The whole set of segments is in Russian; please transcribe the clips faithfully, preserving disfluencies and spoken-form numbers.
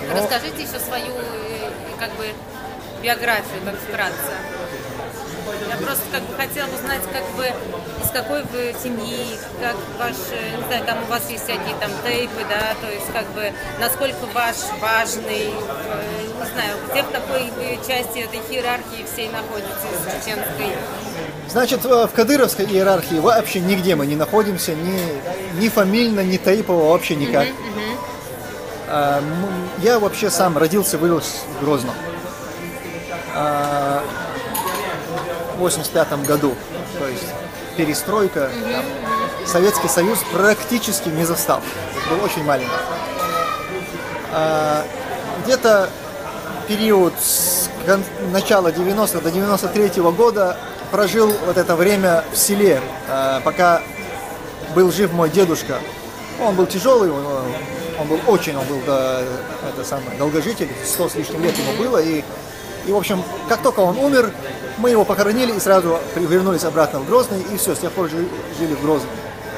Но... Расскажите еще свою как бы биографию, так вкратце. Я просто как бы хотела узнать, как бы из какой вы семьи, как ваш, не знаю, там у вас есть всякие там тейпы, да, то есть как бы насколько ваш важный, не знаю, где в какой части этой иерархии всей находитесь, чеченской? Значит, в кадыровской иерархии вообще нигде мы не находимся, ни, ни фамильно, ни тейпово, вообще никак. Uh-huh, uh-huh. Я вообще сам родился, вырос в Грозном. В восемьдесят пятом году, то есть перестройка, там, Советский Союз практически не застал, был очень маленький. А, где-то период с кон- начала девяностых до девяносто третьего года прожил вот это время в селе, а, пока был жив мой дедушка. Он был тяжелый, он, он был очень, он был да, это самое, долгожитель, сто с лишним лет ему было, и И, в общем, как только он умер, мы его похоронили и сразу вернулись обратно в Грозный, и все, с тех пор жили в Грозном.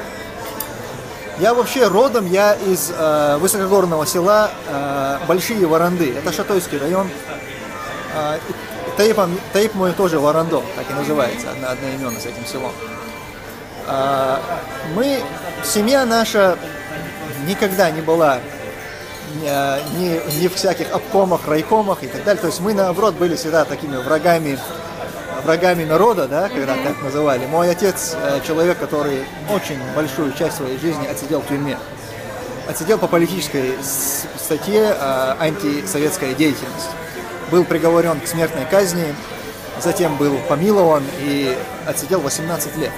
Я вообще родом, я из э, высокогорного села э, Большие Воронды, это Шатойский район. Э, Таипом, Таип мой тоже Ворондо, так и называется, одно, одноименно с этим селом. Э, мы, семья наша никогда не была Не, не в всяких обкомах, райкомах и так далее. То есть мы, наоборот, были всегда такими врагами, врагами народа, да, когда так называли. Мой отец человек, который очень большую часть своей жизни отсидел в тюрьме. Отсидел по политической статье антисоветская деятельность. Был приговорен к смертной казни, затем был помилован и отсидел восемнадцать лет.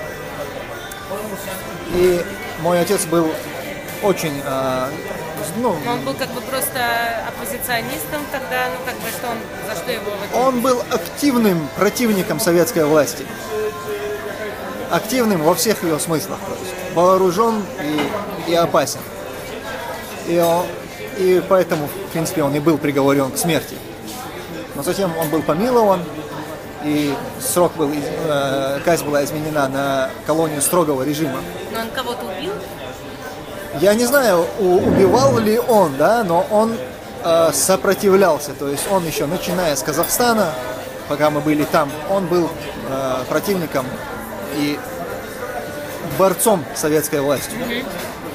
И мой отец был очень... Ну, он был как бы просто оппозиционистом тогда, ну как бы что он, за что его... Вот... Он был активным противником советской власти. Активным во всех ее смыслах. То есть вооружен и, и опасен. И, он, и поэтому, в принципе, он и был приговорен к смерти. Но затем он был помилован, и срок был, э, казнь была изменена на колонию строгого режима. Но он кого-то убил? Я не знаю, убивал ли он, да, но он э, сопротивлялся. То есть он еще, начиная с Казахстана, пока мы были там, он был э, противником и борцом с советской властью. Mm-hmm.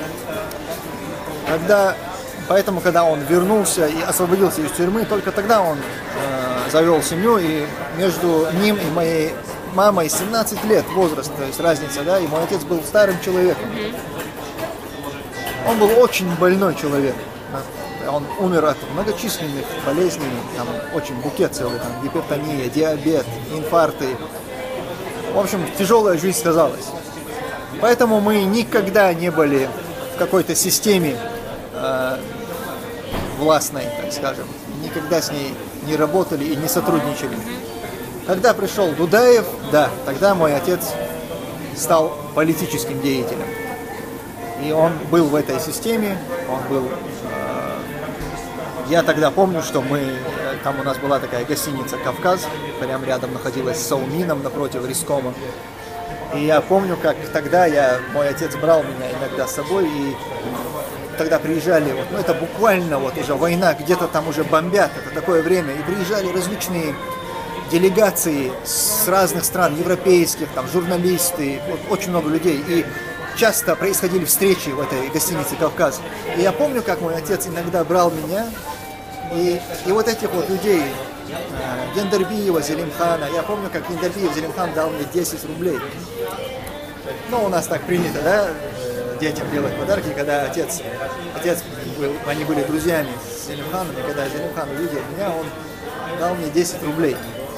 Когда, поэтому, когда он вернулся и освободился из тюрьмы, только тогда он э, завел семью, и между ним и моей мамой семнадцать лет возраст, то есть разница, да, и мой отец был старым человеком. Mm-hmm. Он был очень больной человек. Он умер от многочисленных болезней, там очень букет целый, там гипертония, диабет, инфаркты. В общем, тяжелая жизнь сказалась. Поэтому мы никогда не были в какой-то системе э, властной, так скажем. Никогда с ней не работали и не сотрудничали. Когда пришел Дудаев, да, тогда мой отец стал политическим деятелем. И он был в этой системе, он был... Э, я тогда помню, что мы... Там у нас была такая гостиница «Кавказ», прямо рядом находилась с Саумином, напротив Рискома. И я помню, как тогда я, мой отец брал меня иногда с собой, и тогда приезжали, вот, ну это буквально вот уже война, где-то там уже бомбят, это такое время, и приезжали различные делегации с разных стран, европейских, там журналисты, вот, очень много людей. И часто происходили встречи в этой гостинице «Кавказ». И я помню, как мой отец иногда брал меня, и, и вот этих вот людей, э, Гендербиева, Зелимхана, я помню, как Гендербиев Зелимхан дал мне десять рублей. Ну, у нас так принято, да, детям делать подарки, когда отец, отец был, они были друзьями с Зелимханом, и когда Зелимхан увидел меня, он дал мне десять рублей.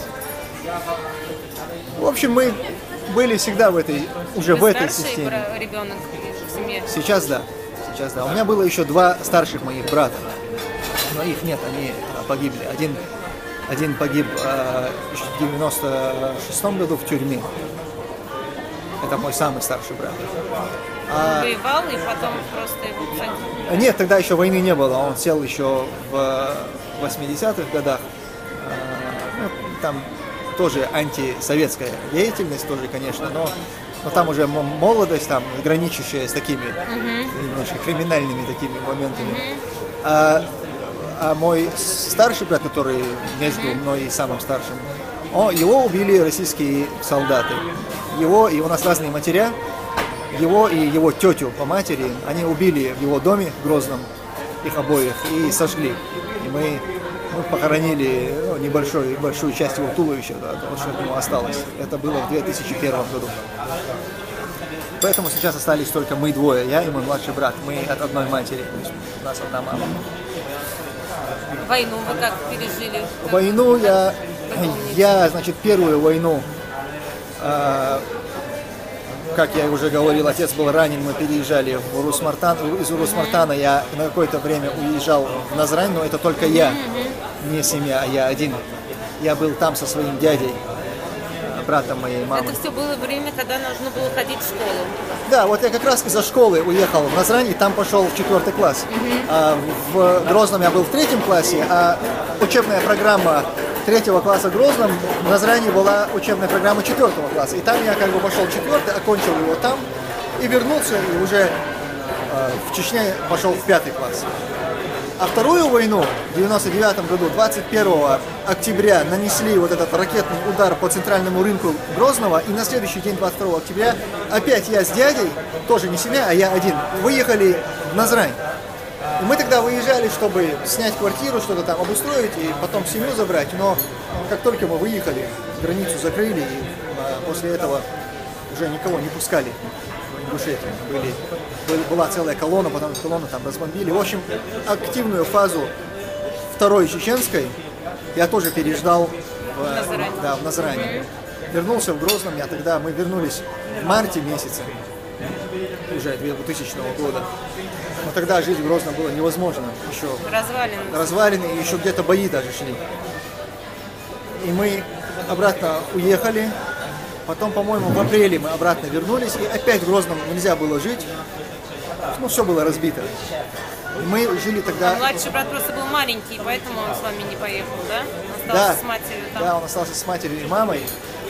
В общем, мы были всегда в этой, уже Вы в этой старший системе. Ребенок в семье? Сейчас да, сейчас да. У меня было еще два старших моих брата, но их нет, они погибли. Один, один погиб э, в девяносто шестом году в тюрьме. Это мой самый старший брат. А... Воевал и потом просто его посадили? Нет, тогда еще войны не было. Он сел еще в восьмидесятых годах. Ну, там тоже антисоветская деятельность, тоже, конечно, но, но там уже молодость, там, граничащая с такими uh-huh. немножко криминальными такими моментами. Uh-huh. А, А мой старший брат, который между мной и самым старшим, он, его убили российские солдаты. Его, и у нас разные матеря, его и его тетю по матери, они убили в его доме в Грозном, их обоих, и сожгли. И мы, мы похоронили ну, небольшую, большую часть его туловища, да, то, что от него осталось. Это было в две тысячи первом году. Поэтому сейчас остались только мы двое, я и мой младший брат. Мы от одной матери, то есть у нас одна мама. Войну вы как пережили? Войну я, я, значит, первую войну, э, как я уже говорил, отец был ранен, мы переезжали в Урус-Мартан. Из Урус-Мартана я на какое-то время уезжал в Назрань, но это только я, не семья, а я один. Я был там со своим дядей, братом моей мамы. Это все было время, когда нужно было ходить в школу. Да, вот я как раз из-за школы уехал в Назрань и там пошел в четвертый класс. Mm-hmm. А в Грозном я был в третьем классе, а учебная программа третьего класса в Грозном в Назране была учебная программа четвертого класса. И там я как бы пошел в четвертый, окончил его там и вернулся, и уже э, в Чечне пошел в пятый класс. А вторую войну в девяносто девятом году, двадцать первого октября, нанесли вот этот ракетный удар по центральному рынку Грозного, и на следующий день, двадцать второго октября, опять я с дядей, тоже не семья, а я один, выехали в Назрань. И мы тогда выезжали, чтобы снять квартиру, что-то там обустроить и потом семью забрать, но как только мы выехали, границу закрыли, и а, после этого уже никого не пускали. В Ингушетии были, была целая колонна, потом колонну там разбомбили. В общем, активную фазу второй чеченской я тоже переждал в, да, в Назране. Вернулся в Грозном, я тогда, мы вернулись в марте месяце, уже двухтысячного года. Но тогда жить в Грозном было невозможно. Еще развалины. Развалины, и еще где-то бои даже шли. И мы обратно уехали. Потом, по-моему, в апреле мы обратно вернулись, и опять в Грозном нельзя было жить. Ну, все было разбито. И мы жили тогда... Младший брат просто был маленький, поэтому он с вами не поехал, да? Да, Остался с матерью там. Да, он остался с матерью и мамой.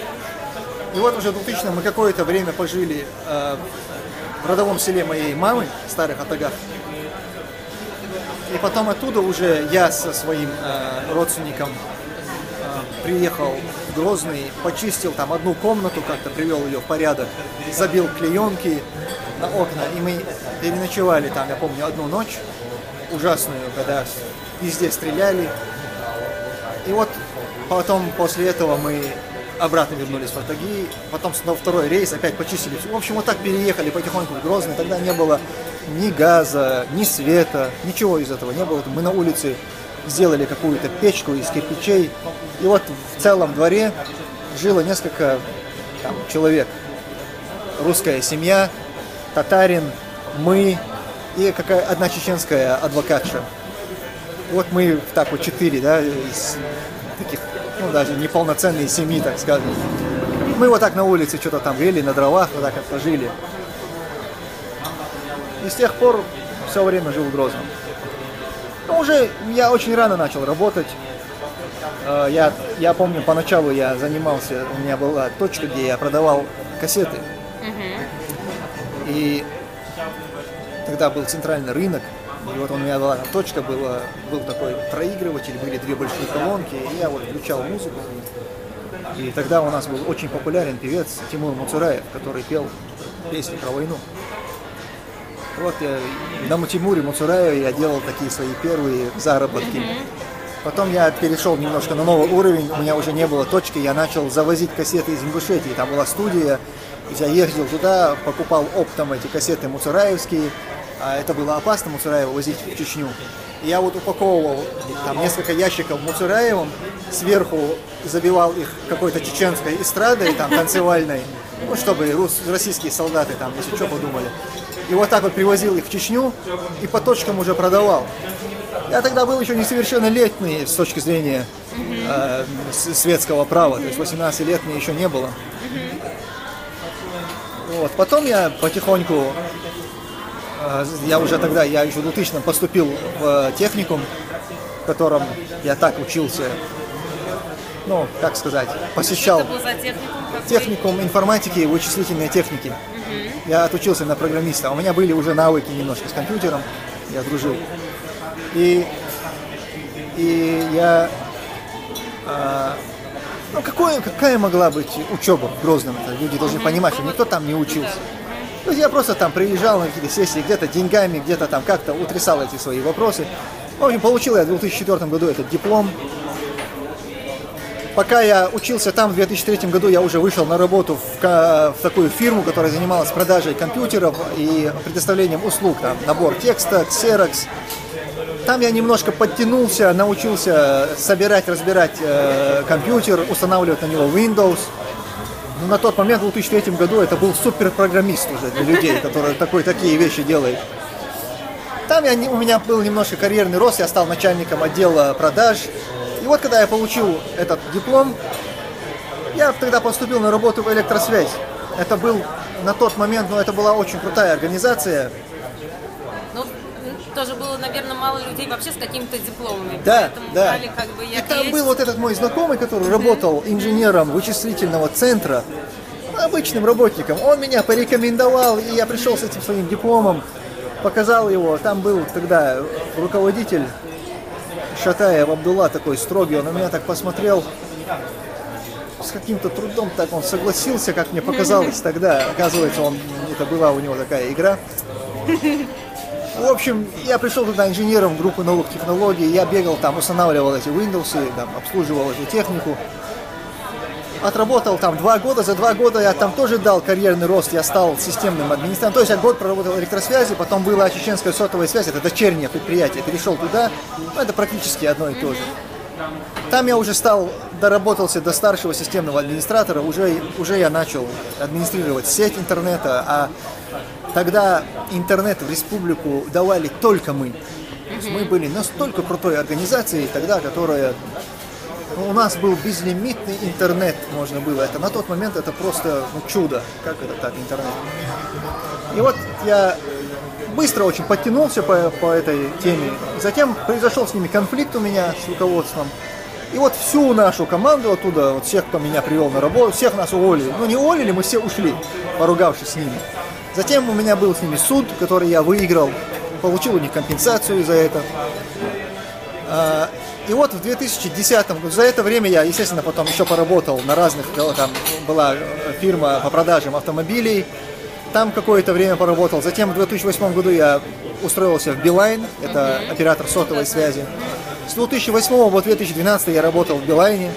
И вот уже в двухтысячном мы какое-то время пожили э, в родовом селе моей мамы, в Старых Атагах. И потом оттуда уже я со своим э, родственником приехал в Грозный, почистил там одну комнату, как-то привел ее в порядок, забил клеенки на окна, и мы переночевали там, я помню, одну ночь ужасную, когда везде стреляли. И вот потом после этого мы обратно вернулись в Атаги, потом снова второй рейс, опять почистили. В общем, вот так переехали потихоньку в Грозный, тогда не было ни газа, ни света, ничего из этого не было. Мы на улице сделали какую-то печку из кирпичей, и вот в целом дворе жило несколько там, человек. Русская семья, татарин, мы и какая одна чеченская адвокатша. Вот мы так вот четыре, да, из таких, ну даже неполноценные семьи, так скажем. Мы вот так на улице что-то там грели, на дровах, вот так вот жили. И с тех пор все время жил в Грозном. Но уже я очень рано начал работать. Я, я помню, поначалу я занимался, у меня была точка, где я продавал кассеты. И тогда был центральный рынок, и вот у меня была точка, была, был такой проигрыватель, были две большие колонки, и я вот включал музыку. И тогда у нас был очень популярен певец Тимур Муцураев, который пел песни про войну. Вот я на Тимуре Муцураеве я делал такие свои первые заработки. Потом я перешел немножко на новый уровень, у меня уже не было точки, я начал завозить кассеты из Ингушетии, там была студия, я ездил туда, покупал оптом эти кассеты муцураевские, а это было опасно Муцураева возить в Чечню. И я вот упаковывал там несколько ящиков Муцураевым, сверху забивал их какой-то чеченской эстрадой, там, танцевальной, ну, чтобы рус, российские солдаты там, если что, подумали. И вот так вот привозил их в Чечню и по точкам уже продавал. Я тогда был еще несовершеннолетний с точки зрения э, светского права, то есть восемнадцати лет мне еще не было. Вот. Потом я потихоньку, э, я уже тогда, я еще в двухтысячном поступил в техникум, в котором я так учился, ну, как сказать, посещал техникум информатики и вычислительной техники. Я отучился на программиста, у меня были уже навыки немножко с компьютером, я дружил. И и я... Э, ну, какое, какая могла быть учеба в Грозном? Это люди должны понимать, что никто там не учился. То есть я просто там приезжал на какие-то сессии, где-то деньгами, где-то там как-то утрясал эти свои вопросы. В общем, получил я в две тысячи четвёртом году этот диплом. Пока я учился там, в две тысячи третьем году я уже вышел на работу в, в такую фирму, которая занималась продажей компьютеров и предоставлением услуг, там, набор текста, ксерокс. Там я немножко подтянулся, научился собирать, разбирать э, компьютер, устанавливать на него Windows. Но на тот момент, в две тысячи третьем году, это был суперпрограммист уже для людей, которые такой, такие вещи делают. Там я, у меня был немножко карьерный рост, я стал начальником отдела продаж. И вот когда я получил этот диплом, я тогда поступил на работу в электросвязь. Это был на тот момент, ну это была очень крутая организация. Ну, тоже было, наверное, мало людей вообще с какими-то дипломами. Да, да. Брали, как бы, и там есть. Был вот этот мой знакомый, который mm-hmm. работал инженером вычислительного центра, обычным работником. Он меня порекомендовал, и я пришел с этим своим дипломом, показал его. Там был тогда руководитель Шатаев Абдулла, такой строгий, он на меня так посмотрел, с каким-то трудом так он согласился, как мне показалось тогда. Оказывается, он, это была у него такая игра. В общем, я пришел туда инженером группы новых технологий, я бегал там, устанавливал эти Windows, там, обслуживал эту технику. Отработал там два года, за два года я там тоже дал карьерный рост, я стал системным администратором. То есть я год проработал в электросвязи, потом была чеченская сотовая связь, это дочернее предприятие, перешел туда, ну, это практически одно и то же. Там я уже стал, доработался до старшего системного администратора, уже, уже я начал администрировать сеть интернета, а тогда интернет в республику давали только мы. То есть мы были настолько крутой организацией тогда, которая... У нас был безлимитный интернет, можно было. Это на тот момент это просто ну, чудо. Как это так, интернет? И вот я быстро очень подтянулся по, по этой теме. Затем произошел с ними конфликт у меня с руководством. И вот всю нашу команду оттуда, вот всех, кто меня привел на работу, всех нас уволили. Ну не уволили, мы все ушли, поругавшись с ними. Затем у меня был с ними суд, который я выиграл. Получил у них компенсацию за это. И вот в две тысячи десятом, за это время я, естественно, потом еще поработал на разных, там была фирма по продажам автомобилей, там какое-то время поработал. Затем в две тысячи восьмом году я устроился в Билайн, это mm-hmm. оператор сотовой связи. С две тысячи восьмого по две тысячи двенадцатый я работал в Билайне.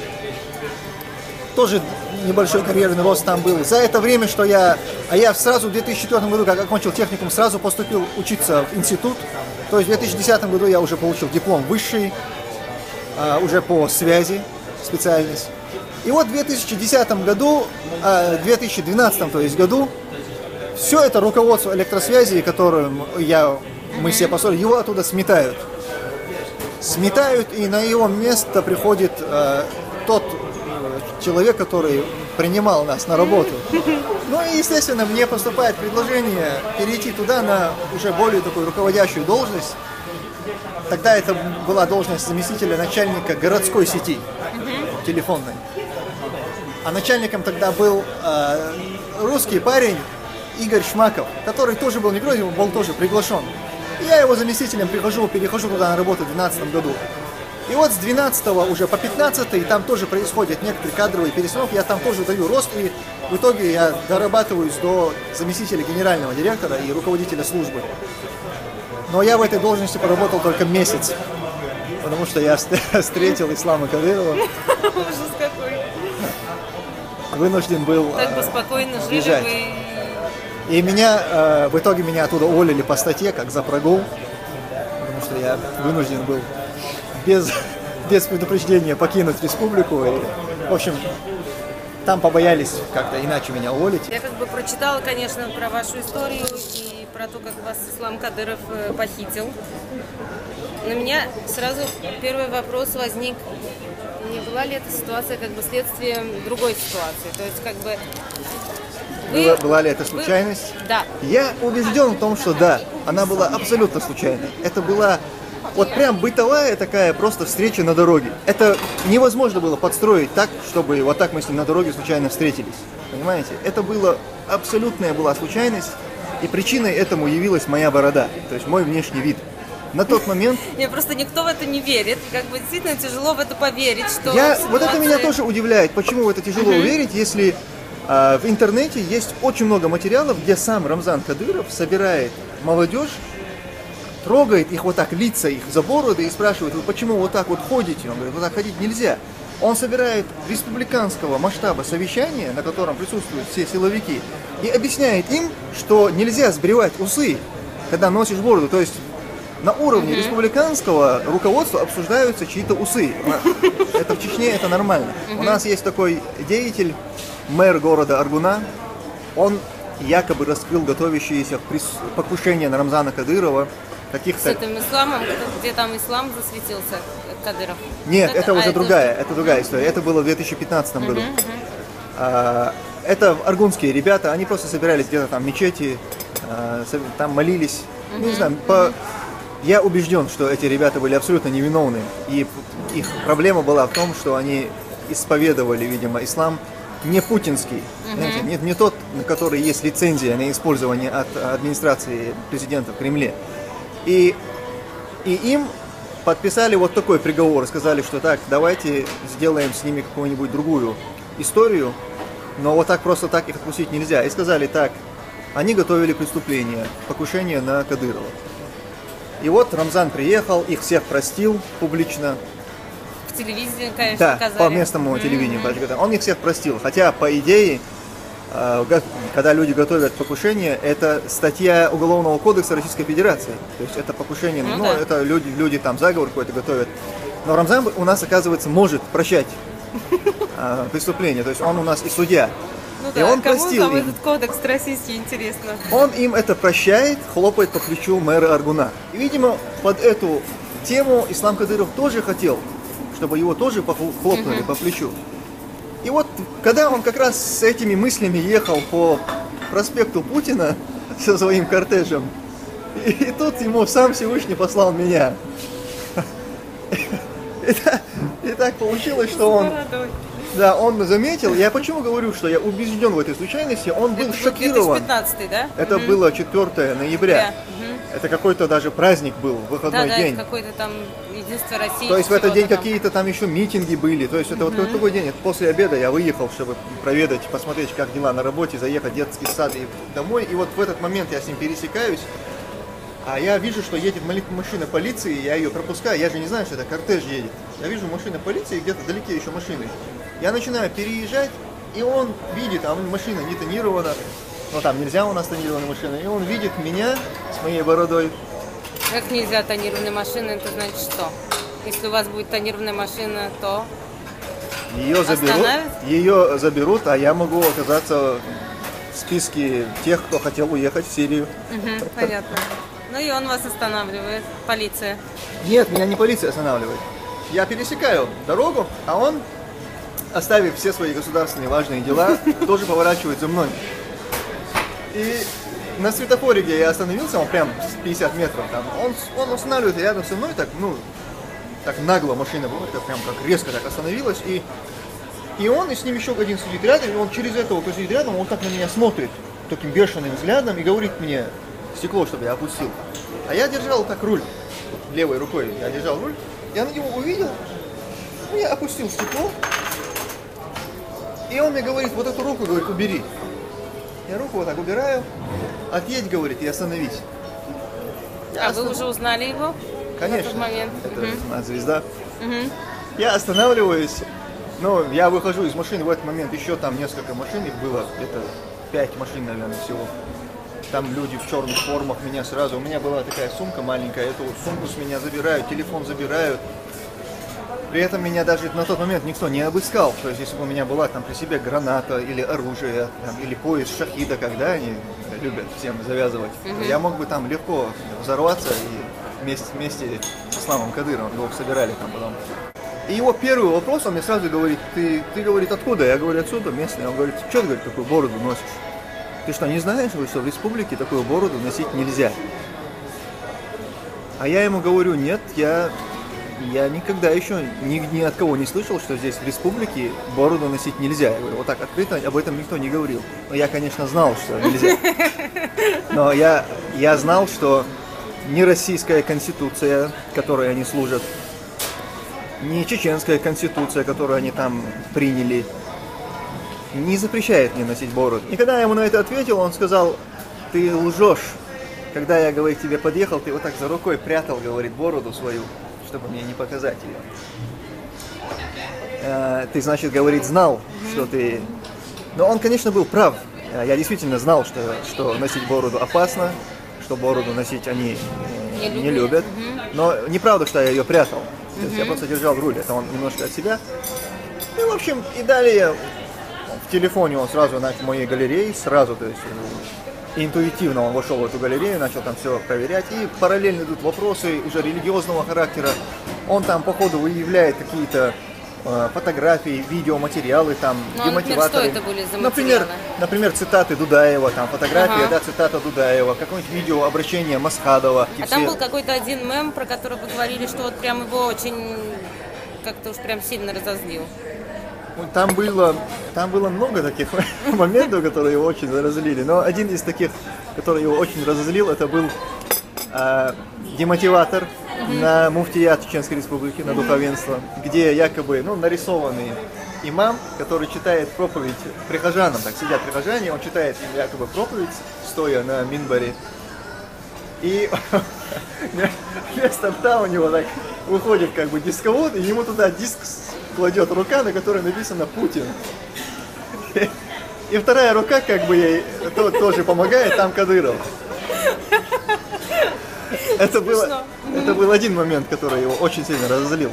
Тоже небольшой карьерный рост там был. За это время, что я... А я сразу в две тысячи четвёртом году, как окончил техникум, сразу поступил учиться в институт. То есть в две тысячи десятом году я уже получил диплом высший, а, уже по связи, специальность. И вот в две тысячи десятом году, а, две тысячи двенадцатом, то есть году, все это руководство электросвязи, которым я, мы все поссорили, его оттуда сметают. Сметают, и на его место приходит а, тот человек, который принимал нас на работу. Ну и, естественно, мне поступает предложение перейти туда на уже более такую руководящую должность. Тогда это была должность заместителя начальника городской сети mm-hmm. телефонной. А начальником тогда был э, русский парень Игорь Шмаков, который тоже был не грузин, был тоже приглашен. И я его заместителем прихожу, перехожу туда на работу в две тысячи двенадцатом году. И вот с двенадцатого уже по пятнадцатый там тоже происходят некоторые кадровые перестановки, я там тоже даю рост, и в итоге я дорабатываюсь до заместителя генерального директора и руководителя службы. Но я в этой должности поработал только месяц, потому что я встретил Ислама Кадырова. Ужас какой. Вынужден был так бы спокойно жили бежать. Вы... И меня, э, в итоге меня оттуда уволили по статье, как за прогул, потому что я вынужден был без, без предупреждения покинуть республику. И, в общем, там побоялись как-то иначе меня уволить. Я как бы прочитала, конечно, про вашу историю и про то, как вас Ислам Кадыров похитил. Но у меня сразу первый вопрос возник, не была ли эта ситуация как бы следствием другой ситуации? То есть как бы... Вы, была, была ли это случайность? Вы, да. Я убежден в том, что да, она была абсолютно случайной. Это была вот прям бытовая такая просто встреча на дороге. Это невозможно было подстроить так, чтобы вот так мы с ним на дороге случайно встретились. Понимаете? Это было абсолютная была случайность, и причиной этому явилась моя борода, то есть мой внешний вид. на тот момент... Мне просто никто в это не верит. Как бы действительно тяжело в это поверить, что... Я, ситуация... Вот это меня тоже удивляет, почему в это тяжело uh-huh. верить, если э, в интернете есть очень много материалов, где сам Рамзан Кадыров собирает молодежь, трогает их вот так, лица их за бороды и спрашивает: вы почему вот так вот ходите? Он говорит: вот так ходить нельзя. Он собирает республиканского масштаба совещания, на котором присутствуют все силовики, и объясняет им, что нельзя сбривать усы, когда носишь бороду. То есть на уровне uh-huh. республиканского руководства обсуждаются чьи-то усы. Это в Чечне, это нормально. Uh-huh. У нас есть такой деятель, мэр города Аргуна. Он якобы раскрыл готовящиеся покушения на Рамзана Кадырова. Каких-то... С этим исламом, где там ислам засветился, Кадыров? Нет, это, это уже а, другая, это... это другая история. Это было в две тысячи пятнадцатом году. Uh-huh, uh-huh. А, это аргунские ребята, они просто собирались где-то там в мечети, а, там молились. Uh-huh, не знаю, по... uh-huh. Я убежден, что эти ребята были абсолютно невиновны. И их проблема была в том, что они исповедовали, видимо, ислам не путинский. Uh-huh. Знаете, не, не тот, на который есть лицензия на использование от администрации президента в Кремле. И, и им подписали вот такой приговор, сказали, что так, давайте сделаем с ними какую-нибудь другую историю, но вот так просто так их отпустить нельзя. И сказали так, они готовили преступление, покушение на Кадырова. И вот Рамзан приехал, их всех простил публично. В телевизии, конечно, да, показали. по местному телевидению. Mm-hmm. Он их всех простил, хотя по идее... Когда люди готовят покушение, это статья Уголовного кодекса Российской Федерации. То есть это покушение, ну, ну да. это люди, люди там заговор какой-то готовят. Но Рамзан у нас, оказывается, может прощать а, преступления. То есть он у нас и судья. Ну и да, он кому простил там им. Этот кодекс российский, интересно. Он им это прощает, хлопает по плечу мэра Аргуна. И, видимо, под эту тему Ислам Кадыров тоже хотел, чтобы его тоже хлопнули uh-huh. по плечу. И вот, когда он как раз с этими мыслями ехал по проспекту Путина со своим кортежем, и, и тут ему сам Всевышний послал меня. И, и так получилось, что он... Да, он заметил. Я почему говорю, что я убежден в этой случайности, он был это шокирован. две тысячи пятнадцатый, да? Это угу. было четвёртого ноября. Да. Угу. Это какой-то даже праздник был, выходной да, день. Да, какой-то там единство России. То есть в этот день там. какие-то там еще митинги были. То есть это угу. вот такой день. После обеда я выехал, чтобы проведать, посмотреть, как дела на работе, заехать в детский сад и домой. И вот в этот момент я с ним пересекаюсь. А я вижу, что едет машина полиции, я ее пропускаю. Я же не знаю, что это кортеж едет. Я вижу машину полиции, где-то вдалеке еще машины. Я начинаю переезжать, и он видит, а машина не тонирована, но там нельзя у нас тонированная машина, и он видит меня с моей бородой. Как нельзя тонированная машина, это значит что? Если у вас будет тонированная машина, то ее заберут, ее заберут, а я могу оказаться в списке тех, кто хотел уехать в Сирию. Угу, понятно. Ну и он вас останавливает, полиция. Нет, меня не полиция останавливает. Я пересекаю дорогу, а он, оставив все свои государственные важные дела, тоже поворачивает за мной. И на светофоре, где я остановился, он прям с пятьдесят метров, там, он, он останавливается рядом со мной, так, ну, так нагло машина была, так, прям как резко так остановилась, и, и он, и с ним еще один сидит рядом, и он через этого, кто сидит рядом, он так на меня смотрит, таким бешеным взглядом, и говорит мне стекло, чтобы я опустил. А я держал так руль, левой рукой я держал руль, я на него увидел, ну, я опустил стекло, и он мне говорит, вот эту руку, говорит, убери. Я руку вот так убираю, отъедь, говорит, и остановись. Я а останов... вы уже узнали его? Конечно, в тот момент? это угу. звезда. Угу. Я останавливаюсь, но я выхожу из машины в этот момент, еще там несколько машин, их было где-то пять машин, наверное, всего. Там люди в черных формах меня сразу, у меня была такая сумка маленькая, эту сумку с меня забирают, телефон забирают. При этом меня даже на тот момент никто не обыскал. То есть, если бы у меня была там при себе граната или оружие, там, или пояс шахида, когда они любят всем завязывать, mm-hmm. я мог бы там легко взорваться и вместе, вместе с Исламом Кадыровым его собирали там потом. И его первый вопрос, он мне сразу говорит, ты, ты говорит, откуда? Я говорю, отсюда, местный. Он говорит, что ты, говорит, такую бороду носишь? Ты что, не знаешь, что в республике такую бороду носить нельзя? А я ему говорю, нет, я... Я никогда еще ни, ни от кого не слышал, что здесь в республике бороду носить нельзя. Я говорю, вот так открыто об этом никто не говорил. Но я, конечно, знал, что нельзя. Но я, я знал, что ни российская конституция, которой они служат, ни чеченская конституция, которую они там приняли, не запрещает мне носить бороду. И когда я ему на это ответил, он сказал: ты лжешь. Когда я, говорит, тебе подъехал, ты вот так за рукой прятал, говорит, бороду свою, чтобы мне не показать ее. Э, ты, значит, говорит, знал, что ты... Но он, конечно, был прав. Я действительно знал, что, что носить бороду опасно, что бороду носить они не, не любят. Но неправда, что я ее прятал. То есть я просто держал руль, это он немножко от себя. И, в общем, и далее в телефоне он сразу начал моей галереи, сразу, то есть интуитивно он вошел в эту галерею, начал там все проверять. И параллельно идут вопросы уже религиозного характера. Он там, по ходу, выявляет какие-то э, фотографии, видеоматериалы, там, Но, демотиваторы. Например, что это были за например, материалы? Например, цитаты Дудаева, там, фотография, ага. да, цитата Дудаева, какое-нибудь видео обращение Масхадова. А там был какой-то один мем, про который вы говорили, что вот прям его очень как-то уж прям сильно разозлил. Там было, там было много таких моментов, которые его очень разозлили. Но один из таких, который его очень разозлил, это был э, демотиватор mm-hmm. на муфтият Чеченской Республики, на духовенство, где якобы ну, нарисованный имам, который читает проповедь прихожанам. Так сидят прихожане, он читает им якобы проповедь, стоя на минбаре. И вместо рта у него так выходит как бы дисковод, и ему туда диск кладет рука, на которой написано «Путин». И вторая рука как бы ей то, тоже помогает, там Кадыров. Это, было, это был один момент, который его очень сильно разозлил.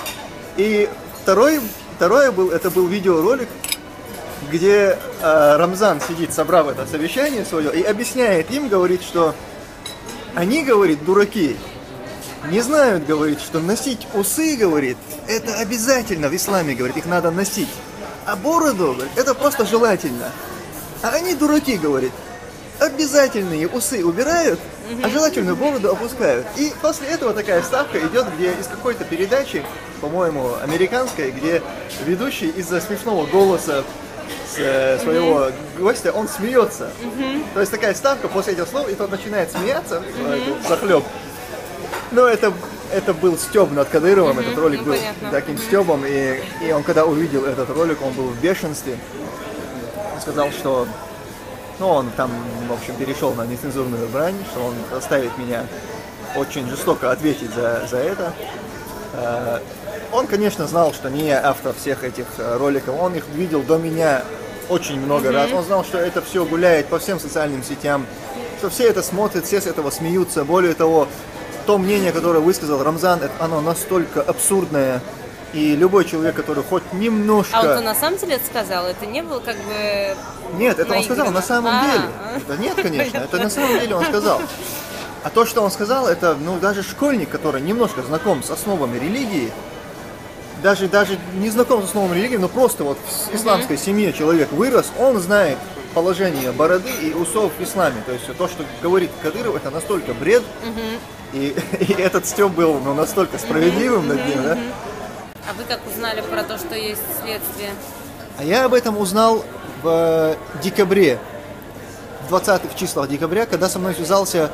И второй, второй был, это был видеоролик, где э, Рамзан сидит, собрав это совещание свое, и объясняет им, говорит, что они, говорит, дураки, не знают, говорит, что носить усы, говорит, это обязательно в исламе, говорит, их надо носить. А бороду, говорит, это просто желательно. А они дураки, говорит, обязательные усы убирают, а желательную бороду опускают. И после этого такая вставка идет, где из какой-то передачи, по-моему, американской, где ведущий из-за смешного голоса с, своего гостя, он смеется. То есть такая вставка после этих слов, и тот начинает смеяться, захлеб. Но это, это был стёб над Кадыровым, mm-hmm, этот ролик был понятно. Таким mm-hmm. стёбом, и, и он, когда увидел этот ролик, он был в бешенстве. Он сказал, что ну, он там, в общем, перешел на нецензурную брань, что он заставит меня очень жестоко ответить за, за это. Он, конечно, знал, что не я автор всех этих роликов, он их видел до меня очень много mm-hmm. раз. Он знал, что это все гуляет по всем социальным сетям, что все это смотрят, все с этого смеются. Более того, то мнение, которое высказал Рамзан, оно настолько абсурдное, и любой человек, который хоть немножко... А он на самом деле это сказал? Это не было как бы... Нет, это он сказал на самом а деле. Это нет, конечно, это на самом деле он сказал. А то, что он сказал, это, ну, даже школьник, который немножко знаком с основами религии, даже, даже не знаком с основами религии, но просто вот в исламской mm-hmm. семье человек вырос, он знает положение бороды и усов в исламе. То есть то, что говорит Кадыров, это настолько бред, mm-hmm. и, и этот стёб был ну, настолько справедливым mm-hmm. над ним, да? А вы как узнали про то, что есть следствие? А я об этом узнал в декабре, в двадцатых числах декабря, когда со мной связался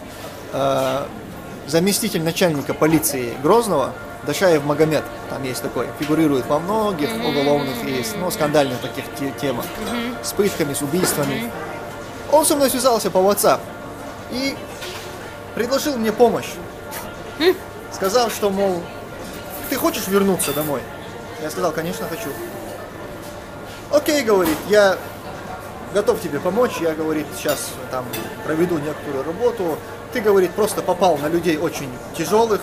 э, заместитель начальника полиции Грозного, Дашаев Магомед, там есть такой, фигурирует во многих mm-hmm. уголовных и ну, скандальных таких те- темах, mm-hmm. с пытками, с убийствами. Mm-hmm. Он со мной связался по WhatsApp и предложил мне помощь. Mm-hmm. Сказал, что, мол, ты хочешь вернуться домой? Я сказал, конечно, хочу. Окей, говорит, я готов тебе помочь, я, говорит, сейчас там проведу некоторую работу. Ты, говорит, просто попал на людей очень тяжелых.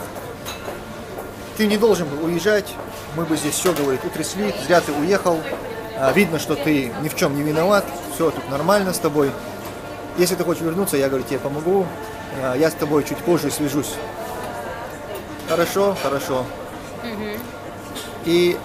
Ты не должен был уезжать, мы бы здесь все, говорит, утрясли, зря ты уехал. Видно, что ты ни в чем не виноват, все тут нормально с тобой. Если ты хочешь вернуться, я, говорю, тебе помогу, я с тобой чуть позже свяжусь. Хорошо, хорошо. Mm-hmm. И,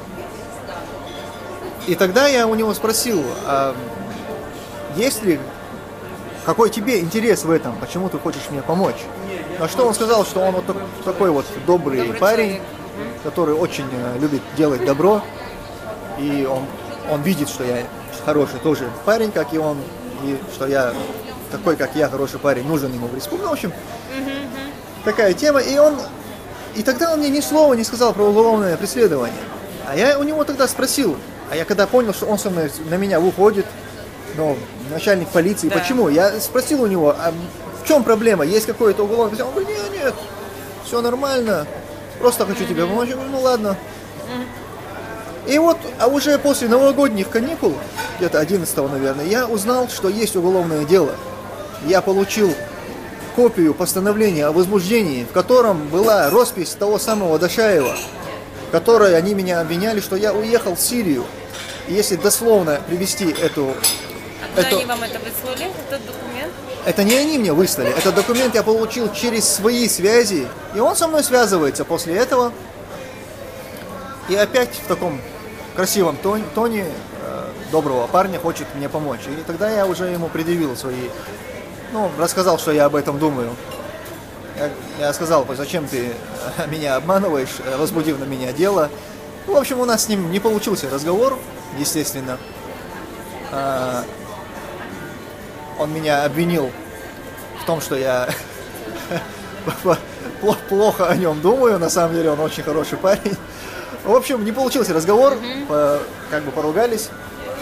и тогда я у него спросил, а есть ли, какой тебе интерес в этом, почему ты хочешь мне помочь? На что он сказал, что он вот такой вот добрый, добрый парень, человек. Который очень любит делать добро, и он, он видит, что я хороший тоже парень, как и он, и что я такой, как я, хороший парень, нужен ему в республике. В общем, mm-hmm. такая тема, и он, и тогда он мне ни слова не сказал про уголовное преследование. А я у него тогда спросил, а я когда понял, что он со мной, на меня выходит, ну, начальник полиции, Да. почему? Я спросил у него, а в чем проблема, есть какое-то уголовное преследование? Он говорит, нет, нет, все нормально, просто хочу тебе помочь. Я говорю, ну ладно. И вот, а уже после новогодних каникул, где-то одиннадцатого, наверное, я узнал, что есть уголовное дело. Я получил копию постановления о возбуждении, в котором была роспись того самого Дашаева, в которой они меня обвиняли, что я уехал в Сирию. И если дословно привести эту... А куда эту они вам это выслали, этот документ? это не они мне выслали, этот документ я получил через свои связи, и он со мной связывается после этого. И опять в таком красивом тоне, тоне э, доброго парня хочет мне помочь. И тогда я уже ему предъявил свои... Ну, рассказал, что я об этом думаю. Я, я сказал, зачем ты меня обманываешь, возбудив на меня дело. В общем, у нас с ним не получился разговор, естественно. А, он меня обвинил в том, что я плохо о нем думаю. На самом деле он очень хороший парень. В общем, не получился разговор, mm-hmm. по, как бы поругались.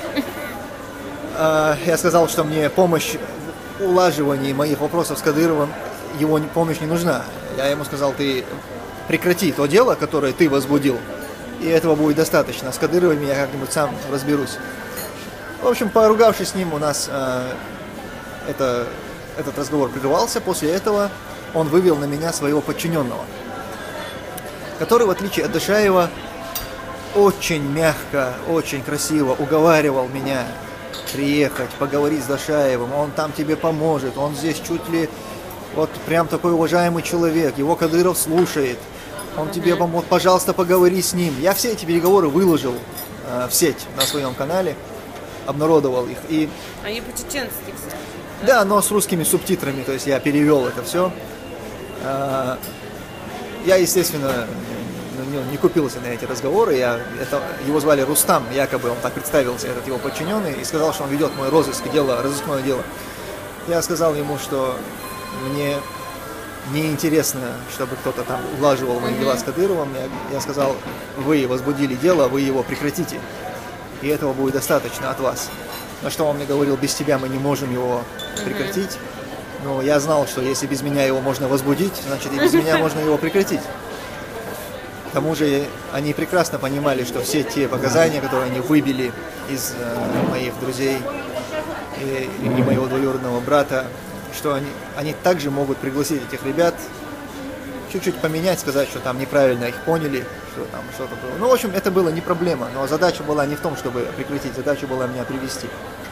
А, я сказал, что мне помощь в улаживании моих вопросов с Кадыровым, его помощь не нужна. Я ему сказал, ты прекрати то дело, которое ты возбудил, и этого будет достаточно. С Кадыровыми я как-нибудь сам разберусь. В общем, поругавшись с ним, у нас а, это, этот разговор прервался. После этого он вывел на меня своего подчиненного, который, в отличие от Дашаева, очень мягко, очень красиво уговаривал меня приехать, поговорить с Дашаевым, он там тебе поможет, он здесь чуть ли вот прям такой уважаемый человек, его Кадыров слушает, он тебе поможет, пожалуйста, поговори с ним. Я все эти переговоры выложил э, в сеть на своем канале, обнародовал их. И... Они по-чеченски все. Да, но с русскими субтитрами, то есть я перевел это все. Э, я, естественно, не купился на эти разговоры. Я, это, его звали Рустам, якобы он так представился, этот его подчиненный, и сказал, что он ведет мой розыск, дело, розыскное дело. Я сказал ему, что мне неинтересно, чтобы кто-то там улаживал мои дела с Кадыровым. Я, я сказал, вы возбудили дело, вы его прекратите, и этого будет достаточно от вас. На что он мне говорил, без тебя мы не можем его прекратить. Но я знал, что если без меня его можно возбудить, значит и без меня можно его прекратить. К тому же они прекрасно понимали, что все те показания, которые они выбили из э, моих друзей и, и моего двоюродного брата, что они, они также могут пригласить этих ребят, чуть-чуть поменять, сказать, что там неправильно их поняли, что там что-то было. Ну, в общем, это было не проблема, но задача была не в том, чтобы прекратить, задача была меня привести.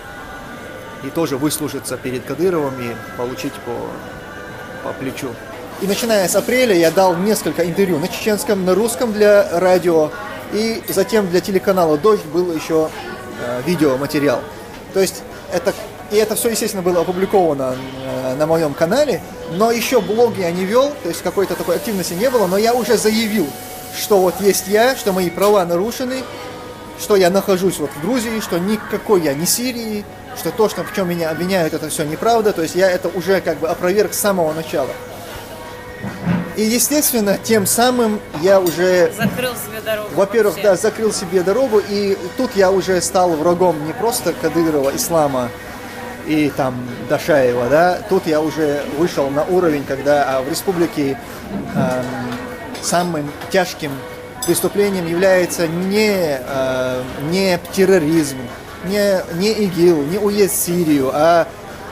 И тоже выслужиться перед Кадыровым и получить по, по плечу. И начиная с апреля я дал несколько интервью на чеченском, на русском для радио, и затем для телеканала «Дождь» был еще э, видеоматериал. То есть это, и это все, естественно, было опубликовано э, на моем канале, но еще блоги я не вел, то есть какой-то такой активности не было, но я уже заявил, что вот есть я, что мои права нарушены, что я нахожусь вот в Грузии, что никакой я не Сирии, что то, что, в чем меня обвиняют, это все неправда, то есть я это уже как бы опроверг с самого начала. И, естественно, тем самым я уже... Закрыл себе дорогу. Во-первых, вообще. да, закрыл себе дорогу, и тут я уже стал врагом не просто Кадырова, Ислама и там Дашаева, да, тут я уже вышел на уровень, когда а, в республике э, самым тяжким преступлением является не, э, не терроризм, не, не ИГИЛ, не уезд в Сирию, а,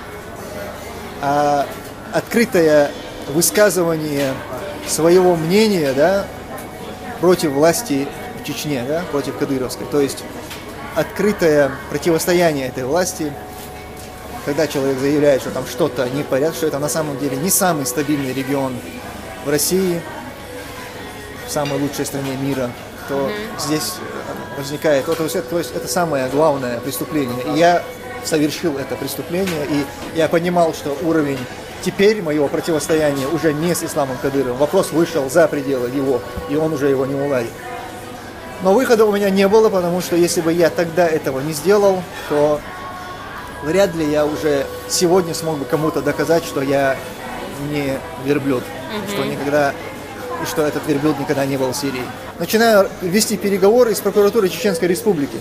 а открытое высказывание своего мнения, да, против власти в Чечне, да, против кадыровской. То есть открытое противостояние этой власти, когда человек заявляет, что там что-то не в порядке, что это на самом деле не самый стабильный регион в России, в самой лучшей стране мира, то mm-hmm. здесь возникает, то есть, то есть это самое главное преступление. И я совершил это преступление, и я понимал, что уровень теперь моего противостояния уже не с Исламом Кадыровым. Вопрос вышел за пределы его, и он уже его не уладит. Но выхода у меня не было, потому что если бы я тогда этого не сделал, то вряд ли я уже сегодня смог бы кому-то доказать, что я не верблюд. mm-hmm. что никогда, и что этот верблюд никогда не был в Сирии. Начинаю вести переговоры с прокуратурой Чеченской Республики.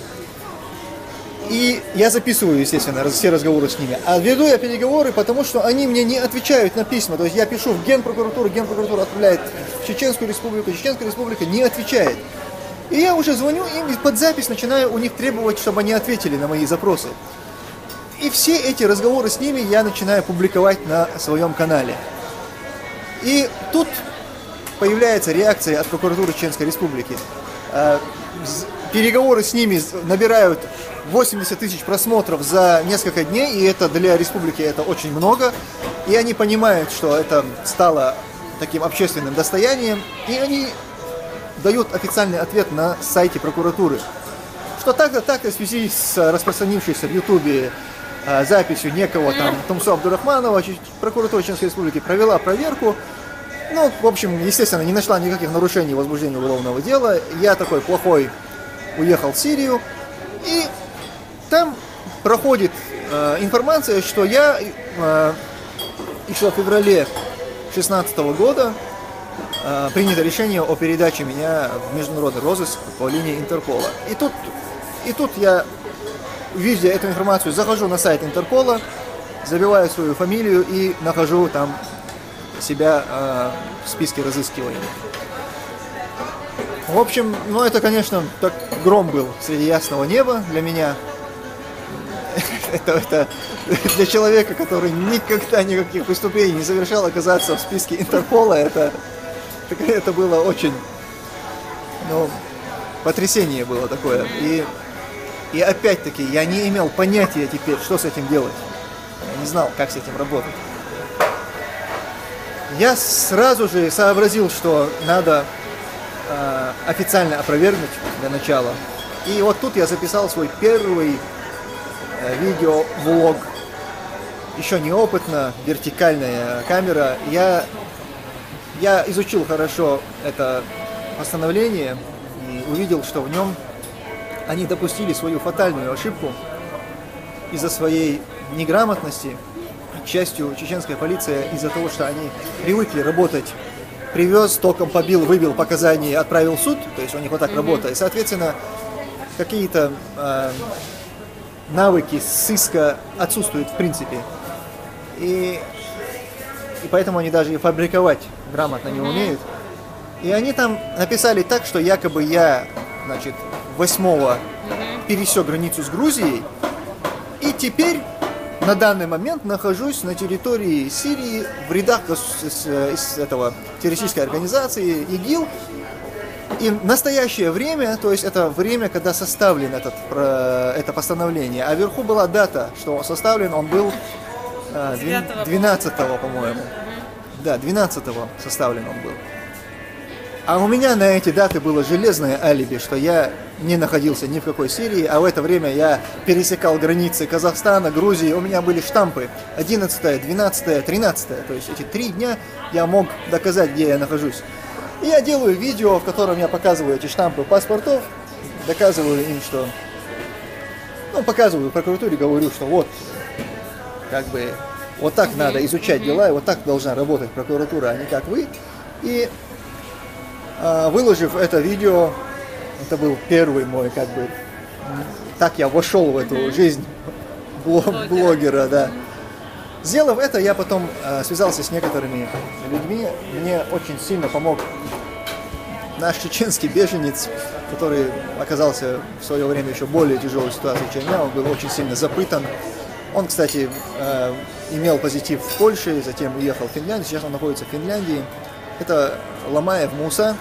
И я записываю, естественно, все разговоры с ними. А веду я переговоры, потому что они мне не отвечают на письма. То есть я пишу в Генпрокуратуру, Генпрокуратура отправляет в Чеченскую Республику, Чеченская Республика не отвечает. И я уже звоню им и под запись начинаю у них требовать, чтобы они ответили на мои запросы. И все эти разговоры с ними я начинаю публиковать на своем канале. И тут появляется реакция от прокуратуры Чеченской Республики. Переговоры с ними набирают восемьдесят тысяч просмотров за несколько дней, и это для республики это очень много. И они понимают, что это стало таким общественным достоянием, и они дают официальный ответ на сайте прокуратуры, что так-то, так-то в связи с распространившейся в Ютубе э, записью некого там Тумсо Абдурахманова, прокуратура Чеченской Республики провела проверку. Ну, в общем, естественно, не нашла никаких нарушений возбуждения уголовного дела. Я такой плохой уехал в Сирию, и там проходит э, информация, что я э, еще в феврале две тысячи шестнадцатого года э, принято решение о передаче меня в международный розыск по линии Интерпола. И тут, и тут я, видя эту информацию, захожу на сайт Интерпола, забиваю свою фамилию и нахожу там себя э, в списке разыскиваемых. В общем, ну это, конечно, так гром был среди ясного неба для меня. Это, это для человека, который никогда никаких преступлений не совершал, оказаться в списке Интерпола, это, это было очень, ну, потрясение было такое. И, и опять-таки я не имел понятия теперь, что с этим делать. Я не знал, как с этим работать. Я сразу же сообразил, что надо э, официально опровергнуть для начала. И вот тут я записал свой первый э, видео-влог. Еще неопытно, вертикальная камера. Я, я изучил хорошо это постановление и увидел, что в нем они допустили свою фатальную ошибку из-за своей неграмотности. К счастью, чеченская полиция из-за того, что они привыкли работать, привез, током побил, выбил показания, отправил в суд, то есть у них вот так mm-hmm. работает. Соответственно, какие-то э, навыки сыска отсутствуют в принципе. И, и поэтому они даже и фабриковать грамотно не умеют. И они там написали так, что якобы я, значит, восьмого mm-hmm. пересек границу с Грузией, и теперь на данный момент нахожусь на территории Сирии в рядах из, из этого террористической организации ИГИЛ. И в настоящее время, то есть это время, когда составлен этот, это постановление, а вверху была дата, что составлен он был двенадцатого, по-моему. Да, двенадцатого составлен он был. А у меня на эти даты было железное алиби, что я не находился ни в какой Сирии, а в это время я пересекал границы Казахстана, Грузии, у меня были штампы одиннадцатое, двенадцатое, тринадцатое, то есть эти три дня я мог доказать, где я нахожусь. И я делаю видео, в котором я показываю эти штампы паспортов, доказываю им, что, ну, показываю прокуратуре, говорю, что вот, как бы, вот так надо изучать дела, и вот так должна работать прокуратура, а не как вы. И выложив это видео, это был первый мой, как бы, так я вошел в эту mm-hmm. жизнь блог, блогера, да. Сделав это, я потом э, связался с некоторыми людьми. Мне очень сильно помог наш чеченский беженец, который оказался в свое время еще более тяжелой ситуации, чем я. Он был очень сильно запытан. Он, кстати, э, имел позитив в Польше, затем уехал в Финляндию. Сейчас он находится в Финляндии. Это Ламаев Муса.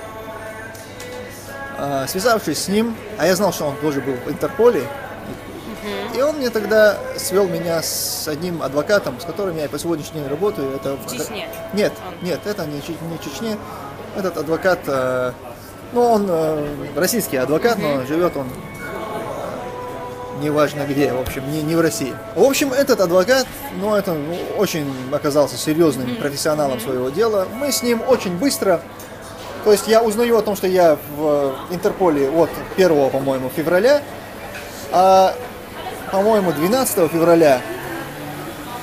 Связавшись с ним, а я знал, что он тоже был в Интерполе, uh-huh. и он мне тогда свел меня с одним адвокатом, с которым я и по сегодняшний день работаю. Это в Чечне? Нет, он. нет, это не, не Чечне. Этот адвокат, ну он российский адвокат, uh-huh. но живет он неважно где, в общем, не, не в России. В общем, этот адвокат, ну это ну, очень оказался серьезным uh-huh. профессионалом uh-huh. своего дела. Мы с ним очень быстро... То есть я узнаю о том, что я в Интерполе от первого, по-моему, февраля, а, по-моему, двенадцатого февраля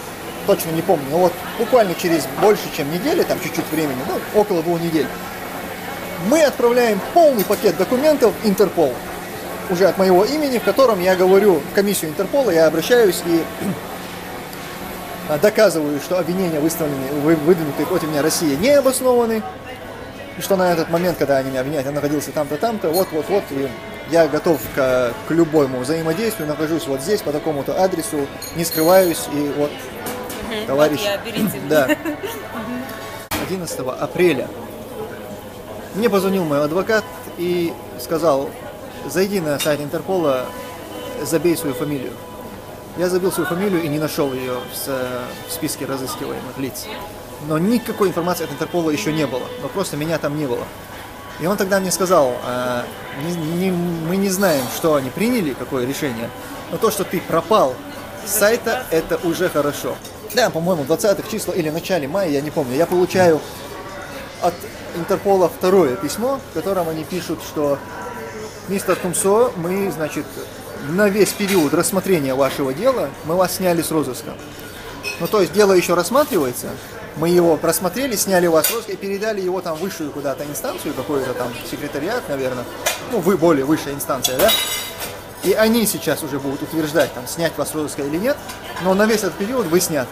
точно не помню, но вот буквально через больше, чем неделю, там чуть-чуть времени, ну, около двух недель, мы отправляем полный пакет документов в Интерпол, уже от моего имени, в котором я говорю в комиссию Интерпола, я обращаюсь и доказываю, что обвинения, выставленные, выдвинутые против меня России, не обоснованы, и что на этот момент, когда они меня обвиняют, я находился там-то, там-то, вот-вот-вот, и я готов к, к любому взаимодействию, нахожусь вот здесь, по такому-то адресу, не скрываюсь, и вот, угу, товарищ... Вот я оперативный. Да. одиннадцатого апреля мне позвонил мой адвокат и сказал: зайди на сайт Интерпола, забей свою фамилию. Я забил свою фамилию и не нашел ее в, в списке разыскиваемых лиц. Но никакой информации от Интерпола еще не было, но просто меня там не было. И он тогда мне сказал: а, не, не, мы не знаем, что они приняли, какое решение, но то, что ты пропал с сайта, это уже хорошо. Да, по-моему, в двадцатых числах или в начале мая, я не помню, я получаю от Интерпола второе письмо, в котором они пишут, что мистер Тумсо, мы, значит, на весь период рассмотрения вашего дела мы вас сняли с розыска. Ну, то есть дело еще рассматривается, мы его просмотрели, сняли вас с розыска и передали его там в высшую куда-то инстанцию, какой-то там секретариат, наверное, ну, вы более высшая инстанция, да? И они сейчас уже будут утверждать, там, снять вас с розыска или нет, но на весь этот период вы сняты.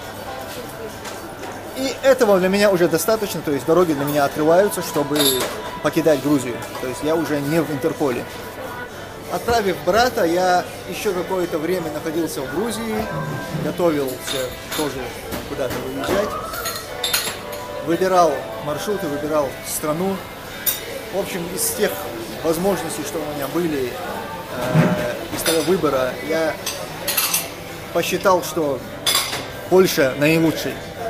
И этого для меня уже достаточно, то есть дороги для меня открываются, чтобы покидать Грузию. То есть я уже не в Интерполе. Отправив брата, я еще какое-то время находился в Грузии, готовился тоже куда-то выезжать. Выбирал маршруты, выбирал страну. В общем, из тех возможностей, что у меня были, э, из того выбора, я посчитал, что Польша наилучший.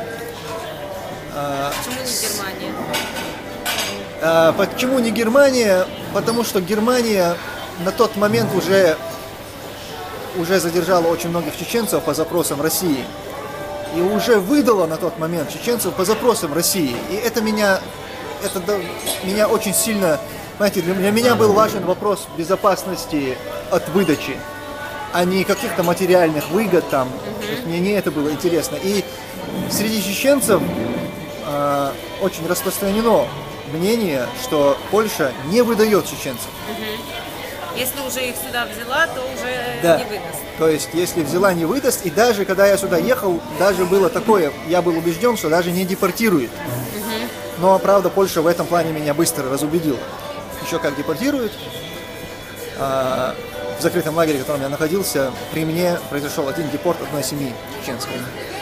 Почему не Германия? А, почему не Германия? Потому что Германия на тот момент уже, уже задержала очень многих чеченцев по запросам России. И уже выдала на тот момент чеченцев по запросам России. И это меня, это меня очень сильно... Знаете, для меня был важен вопрос безопасности от выдачи, а не каких-то материальных выгод там. Mm-hmm. Мне не это было интересно. И среди чеченцев э, очень распространено мнение, что Польша не выдает чеченцев. Mm-hmm. Если уже их сюда взяла, то уже да. не выдаст. То есть, если взяла, не выдаст. И даже когда я сюда ехал, даже было такое, я был убежден, что даже не депортирует. Mm-hmm. Но, правда, Польша в этом плане меня быстро разубедила. Еще как депортируют. В закрытом лагере, в котором я находился, при мне произошел один депорт одной семьи чеченской.